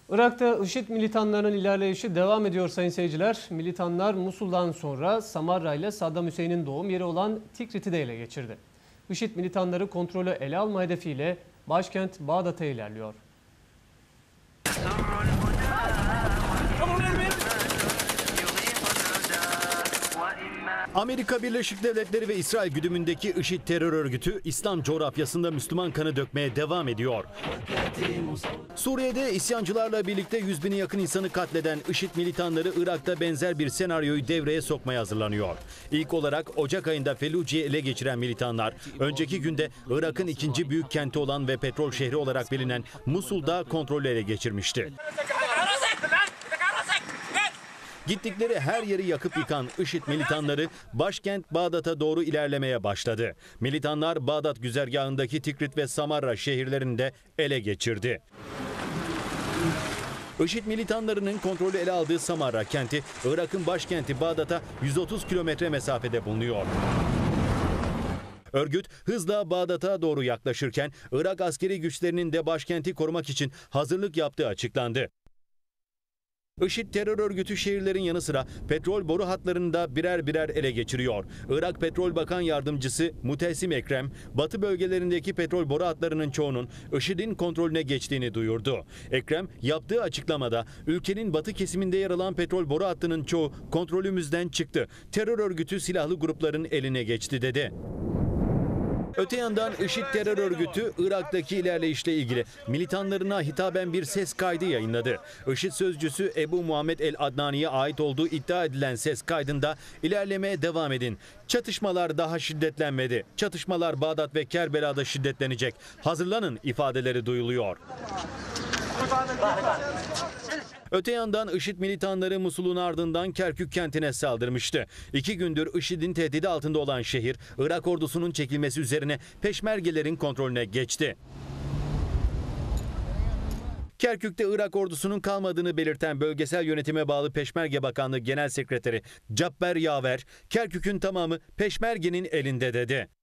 Irak'ta IŞİD militanlarının ilerleyişi devam ediyor sayın seyirciler. Militanlar Musul'dan sonra Samarra ile Saddam Hüseyin'in doğum yeri olan Tikrit'i de ele geçirdi. IŞİD militanları kontrolü ele alma hedefiyle başkent Bağdat'a ilerliyor. Amerika Birleşik Devletleri ve İsrail güdümündeki IŞİD terör örgütü İslam coğrafyasında Müslüman kanı dökmeye devam ediyor. Suriye'de isyancılarla birlikte 100 bini yakın insanı katleden IŞİD militanları Irak'ta benzer bir senaryoyu devreye sokmaya hazırlanıyor. İlk olarak Ocak ayında Felluce'yi ele geçiren militanlar, önceki günde Irak'ın ikinci büyük kenti olan ve petrol şehri olarak bilinen Musul'da kontrolü ele geçirmişti. Gittikleri her yeri yakıp yıkan IŞİD militanları başkent Bağdat'a doğru ilerlemeye başladı. Militanlar Bağdat güzergahındaki Tikrit ve Samarra şehirlerini de ele geçirdi. IŞİD militanlarının kontrolü ele aldığı Samarra kenti, Irak'ın başkenti Bağdat'a 130 kilometre mesafede bulunuyor. Örgüt hızla Bağdat'a doğru yaklaşırken Irak askeri güçlerinin de başkenti korumak için hazırlık yaptığı açıklandı. IŞİD terör örgütü şehirlerin yanı sıra petrol boru hatlarını da birer birer ele geçiriyor. Irak Petrol Bakan Yardımcısı Mutesim Ekrem, batı bölgelerindeki petrol boru hatlarının çoğunun IŞİD'in kontrolüne geçtiğini duyurdu. Ekrem yaptığı açıklamada ülkenin batı kesiminde yer alan petrol boru hattının çoğu kontrolümüzden çıktı. Terör örgütü silahlı grupların eline geçti dedi. Öte yandan IŞİD terör örgütü Irak'taki ilerleyişle ilgili militanlarına hitaben bir ses kaydı yayınladı. IŞİD sözcüsü Ebu Muhammed el-Adnani'ye ait olduğu iddia edilen ses kaydında ilerlemeye devam edin. Çatışmalar daha şiddetlenmedi. Çatışmalar Bağdat ve Kerbela'da şiddetlenecek. Hazırlanın ifadeleri duyuluyor. Öte yandan IŞİD militanları Musul'un ardından Kerkük kentine saldırmıştı. 2 gündür IŞİD'in tehdidi altında olan şehir, Irak ordusunun çekilmesi üzerine peşmergelerin kontrolüne geçti. Kerkük'te Irak ordusunun kalmadığını belirten Bölgesel Yönetime bağlı Peşmerge Bakanlığı Genel Sekreteri Cabber Yaver, Kerkük'ün tamamı Peşmerge'nin elinde dedi.